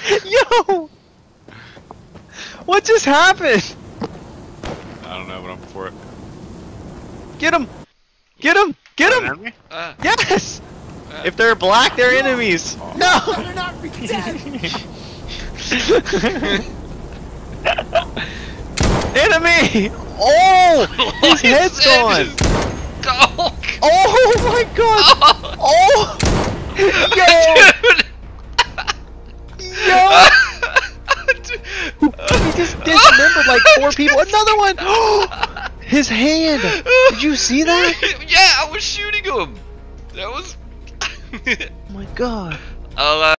Yo! What just happened? I don't know, but I'm for it. Get him! Get him! Get him! Yes! If they're black, they're enemies. Oh. No! Better not be dead. Enemy! Oh! His head's gone! Go! Oh my god! Oh! Yo! Yo! He just dismembered like 4 people. Another one! His hand! Did you see that? Yeah, I was shooting him! That was... Oh my god. Oh,